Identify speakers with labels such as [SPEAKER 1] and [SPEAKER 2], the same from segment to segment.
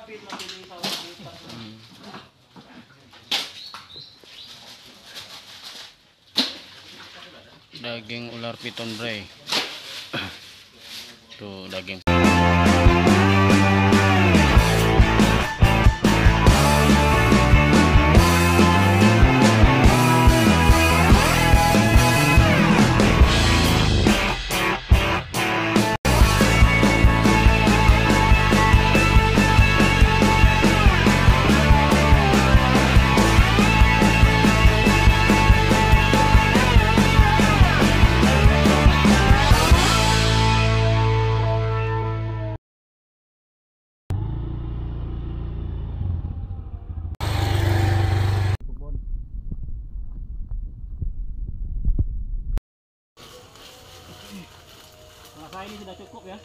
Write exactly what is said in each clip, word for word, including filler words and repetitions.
[SPEAKER 1] Hmm. Daging ular piton bre. Tuh daging. Rasa ini sudah cukup ya.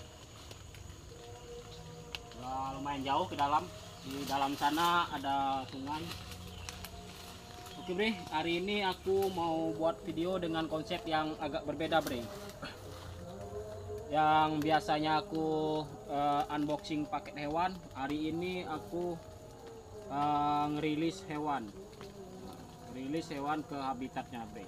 [SPEAKER 1] Sudah lumayan jauh ke dalam. Di dalam sana ada sungai. Oke bre, hari ini aku mau buat video dengan konsep yang agak berbeda bre. Yang biasanya aku uh, unboxing paket hewan, hari ini aku uh, ngerilis hewan. Ngerilis hewan ke habitatnya bre.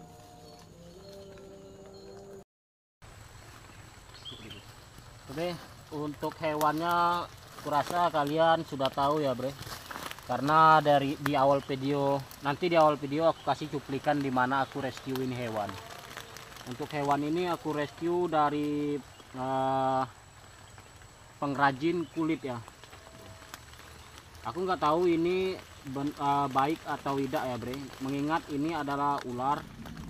[SPEAKER 1] Oke, untuk hewannya kurasa kalian sudah tahu ya bre, karena dari di awal video, nanti di awal video aku kasih cuplikan di mana aku rescuein hewan. Untuk hewan ini aku rescue dari uh, pengrajin kulit ya. Aku nggak tahu ini ben, uh, baik atau tidak ya bre, mengingat ini adalah ular.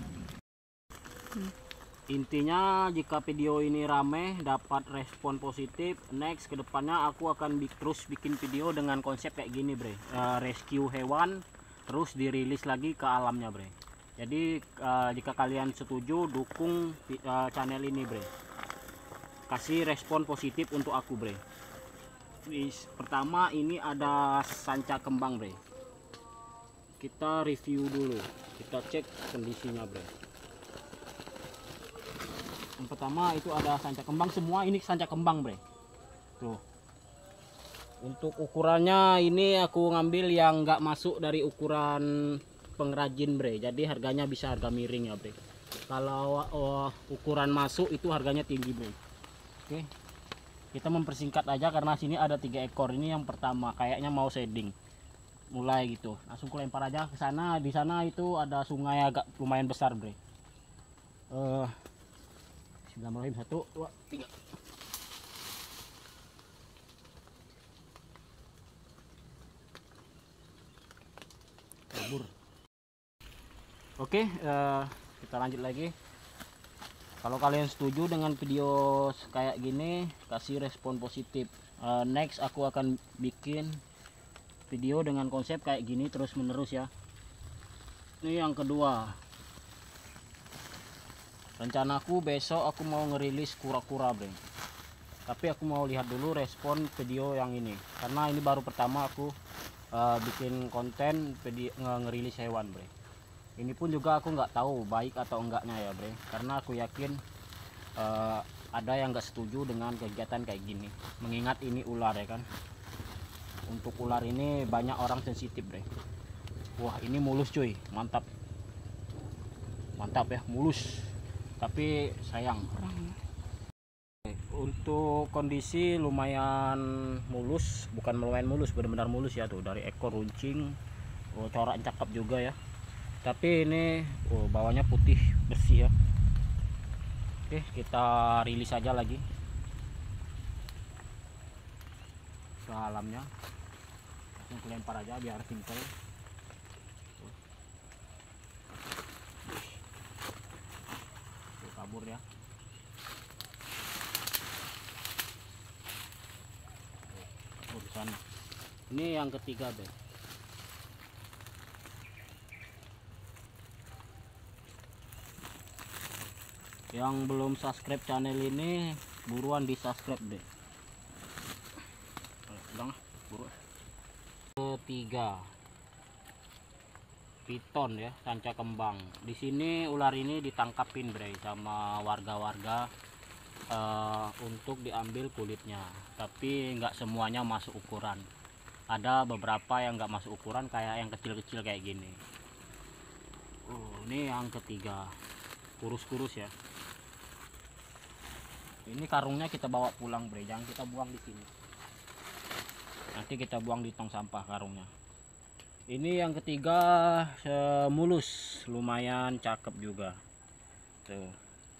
[SPEAKER 1] hmm. Intinya jika video ini rame dapat respon positif, next kedepannya aku akan bi terus bikin video dengan konsep kayak gini bre, uh, rescue hewan terus dirilis lagi ke alamnya bre. Jadi uh, jika kalian setuju dukung uh, channel ini bre, kasih respon positif untuk aku bre. Pertama ini ada sanca kembang bre, kita review dulu, kita cek kondisinya bre. Yang pertama itu ada sanca kembang, semua ini sanca kembang bre. Tuh. Untuk ukurannya ini aku ngambil yang nggak masuk dari ukuran pengrajin bre. Jadi harganya bisa harga miring ya bre. Kalau oh, ukuran masuk itu harganya tinggi bre. Oke. Kita mempersingkat aja karena sini ada tiga ekor. Ini yang pertama kayaknya mau shading. Mulai gitu. Langsung ku lempar aja ke sana. Di sana itu ada sungai agak lumayan besar bre. Uh, Bismillahirrahmanirrahim. Satu, dua, tiga. Kabur. Oke, uh, kita lanjut lagi. Kalau kalian setuju dengan video kayak gini, kasih respon positif. Uh, next aku akan bikin video dengan konsep kayak gini terus menerus ya. Ini yang kedua. Rencanaku besok aku mau ngerilis kura-kura bre. Tapi aku mau lihat dulu respon video yang ini, karena ini baru pertama aku uh, bikin konten video ngerilis hewan bre. Ini pun juga aku nggak tahu baik atau enggaknya ya bre, karena aku yakin uh, ada yang nggak setuju dengan kegiatan kayak gini, mengingat ini ular ya kan. Untuk ular ini banyak orang sensitif bre. Wah ini mulus cuy, mantap mantap ya, mulus tapi sayang. Untuk kondisi lumayan mulus, bukan lumayan mulus, benar-benar mulus ya tuh, dari ekor runcing, oh, corak cakep juga ya. Tapi ini oh, bawahnya putih bersih ya. Oke, kita rilis aja lagi ke alamnya. Langsung lempar aja biar simpel. Kabur ya. Oh, di sana. Ini yang ketiga deh. Yang belum subscribe channel ini buruan di subscribe deh. Udah, buruan. Ketiga. Piton ya, sanca kembang. Di sini ular ini ditangkapin bre sama warga-warga uh, untuk diambil kulitnya, tapi nggak semuanya masuk ukuran. ada beberapa yang nggak masuk ukuran, kayak yang kecil-kecil kayak gini. Oh, ini yang ketiga, kurus-kurus ya. Ini karungnya kita bawa pulang bre, jangan kita buang di sini. Nanti kita buang di tong sampah karungnya. Ini yang ketiga, semulus, lumayan cakep juga. Tuh.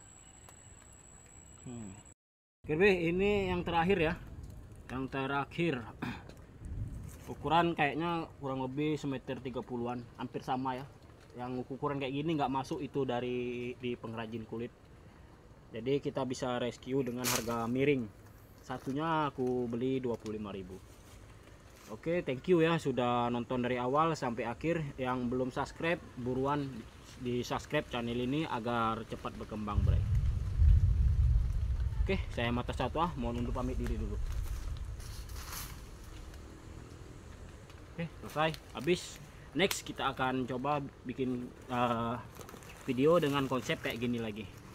[SPEAKER 1] Hmm. Oke bre, ini yang terakhir ya. Yang terakhir. Ukuran kayaknya kurang lebih semeter tiga puluhan, hampir sama ya. Yang ukuran kayak gini nggak masuk itu dari di pengrajin kulit. Jadi kita bisa rescue dengan harga miring. Satunya aku beli dua puluh lima ribu. Oke, thank you ya sudah nonton dari awal sampai akhir. Yang belum subscribe, buruan di subscribe channel ini agar cepat berkembang bre. Oke, saya Mata Satwa mau undur pamit diri dulu. Oke, selesai. Habis next kita akan coba bikin uh, video dengan konsep kayak gini lagi.